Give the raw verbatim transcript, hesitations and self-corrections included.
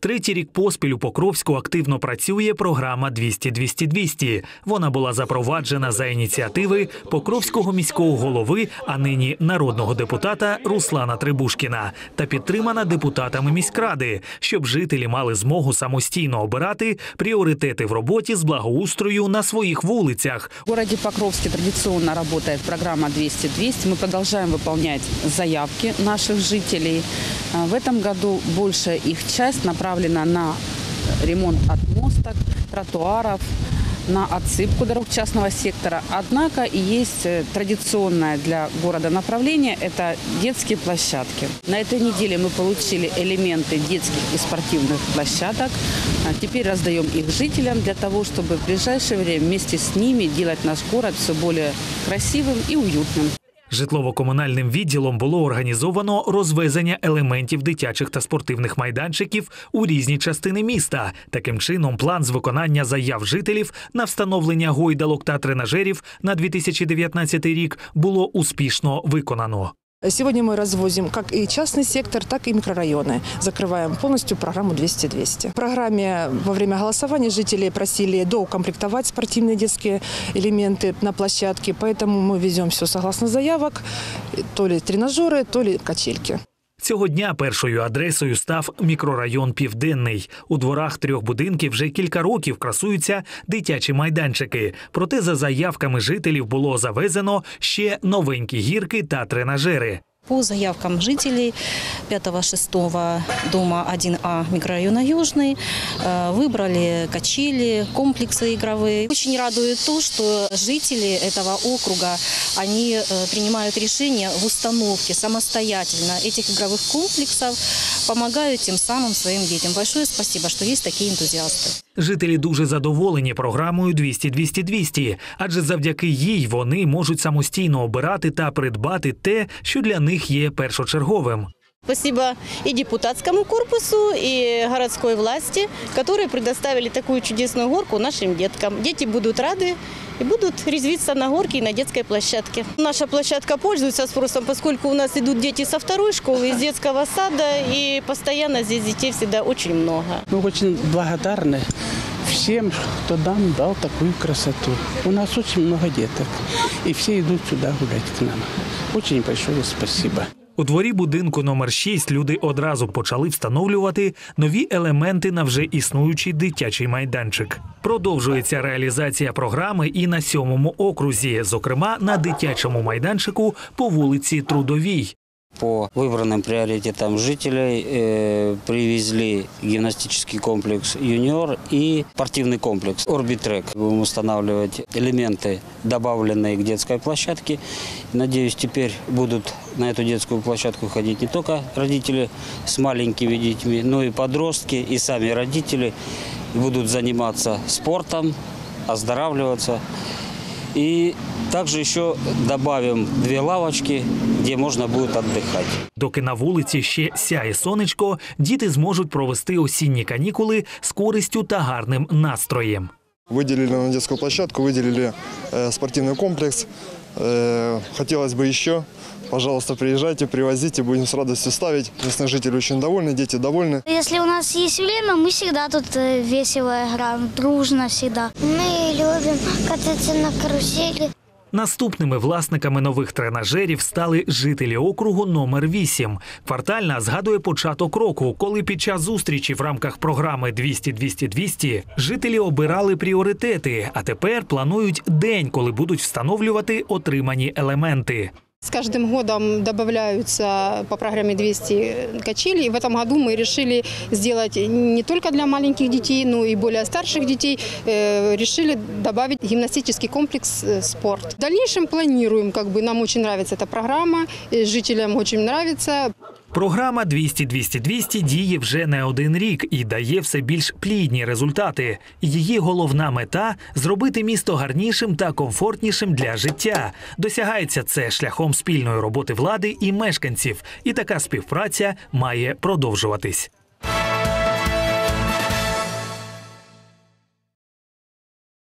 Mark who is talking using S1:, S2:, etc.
S1: Третій рік поспіль у Покровську активно працює програма двісті двісті двісті. Вона була запроваджена за ініціативи Покровського міського голови, а нині народного депутата Руслана Требушкіна, та підтримана депутатами міськради, щоб жителі мали змогу самостійно обирати пріоритети в роботі з благоустрою на своїх вулицях.
S2: В городе Покровске традиционно работает программа двести двести. Мы продолжаем выполнять заявки наших жителей. В этом году большая их часть направлена на ремонт отмосток, тротуаров, на отсыпку дорог частного сектора. Однако и есть традиционное для города направление – это детские площадки. На этой неделе мы получили элементы детских и спортивных площадок. Теперь раздаем их жителям для того, чтобы в ближайшее время вместе с ними делать наш город все более красивым и уютным.
S1: Житлово-комунальним відділом було організовано розвезення елементів дитячих та спортивних майданчиків у різні частини міста. Таким чином, план з виконання заяв жителів на встановлення гойдалок та тренажерів на дві тисячі дев'ятнадцятий рік було успішно виконано.
S3: Сегодня мы развозим как и частный сектор, так и микрорайоны. Закрываем полностью программу двести двести. В программе во время голосования жители просили доукомплектовать спортивные детские элементы на площадке, поэтому мы везем все согласно заявок, то ли тренажеры, то ли качельки.
S1: Цього дня першою адресою став мікрорайон «Південний». У дворах трьох будинків вже кілька років красуються дитячі майданчики. Проте за заявками жителів було завезено ще новенькі гірки та тренажери.
S4: По заявкам жителей пятого-шестого дома один А микрорайона Южный выбрали качели, комплексы игровые. Очень радует то, что жители этого округа, они принимают решения в установке самостоятельно этих игровых комплексов, помогают тем самым своим детям. Большое спасибо, что есть такие энтузиасты.
S1: Жителі дуже задоволені програмою двісті двісті двісті, адже завдяки їй вони можуть самостійно обирати та придбати те, що для них є першочерговим.
S5: Спасибо и депутатскому корпусу, и городской власти, которые предоставили такую чудесную горку нашим деткам. Дети будут рады и будут резвиться на горке и на детской площадке. Наша площадка пользуется спросом, поскольку у нас идут дети со второй школы, из детского сада, и постоянно здесь детей всегда очень много.
S6: Мы очень благодарны всем, кто нам дал такую красоту. У нас очень много деток, и все идут сюда гулять к нам. Очень большое спасибо.
S1: У дворі будинку номер шість люди одразу почали встановлювати нові елементи на вже існуючий дитячий майданчик. Продовжується реалізація програми і на сьомому окрузі, зокрема на дитячому майданчику по вулиці Трудовій.
S7: По выбранным приоритетам жителей э, привезли гимнастический комплекс «Юниор» и спортивный комплекс «Орбитрек». Будем устанавливать элементы, добавленные к детской площадке. Надеюсь, теперь будут на эту детскую площадку ходить не только родители с маленькими детьми, но и подростки, и сами родители будут заниматься спортом, оздоравливаться. И также еще добавим две лавочки, где можно будет отдыхать.
S1: Доки на вулиці ще сяє сонечко, діти зможуть провести осінні канікули з користю та гарним настроєм.
S8: Выделили на детскую площадку, выделили э, спортивный комплекс. Э, хотелось бы еще. Пожалуйста, приезжайте, привозите, будем с радостью ставить. Местные жители очень довольны, дети довольны.
S9: Если у нас есть время, мы всегда тут весело играем, дружно всегда. Мы любим кататься на карусели.
S1: Наступними власниками нових тренажерів стали жителі округу номер вісім. Квартальна згадує початок року, коли під час зустрічі в рамках програми двісті двісті двісті жителі обирали пріоритети, а тепер планують день, коли будуть встановлювати отримані елементи.
S10: С каждым годом добавляются по программе двести качели. И в этом году мы решили сделать не только для маленьких детей, но и более старших детей. Решили добавить гимнастический комплекс «Спорт». В дальнейшем планируем, как бы нам очень нравится эта программа, жителям очень нравится.
S1: Програма двісті двісті двісті діє вже не один рік і дає все більш плідні результати. Її головна мета – зробити місто гарнішим та комфортнішим для життя. Досягається це шляхом спільної роботи влади і мешканців. І така співпраця має продовжуватись.